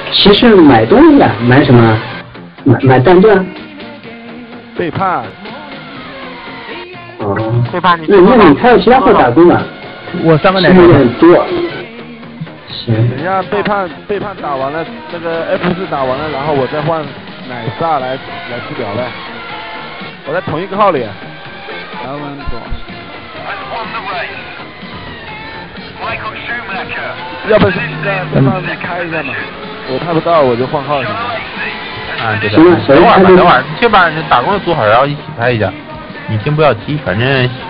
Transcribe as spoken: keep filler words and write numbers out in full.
其实买东西啊，买什么？买买弹盾。 背叛。 哦。 背叛你。 那那你还有其他号打工吗？ 我三个奶有点多。行。 等一下背叛背叛打完了，那个 F 四打完了，然后我再换奶萨来来治疗呗。我在同一个号里。然后呢？要不是让让他开一下嘛，我拍不到我就换号行吗？ 啊，对的。等会儿吧，等会儿，先把打工的组好，然后一起拍一下。你先不要踢，反正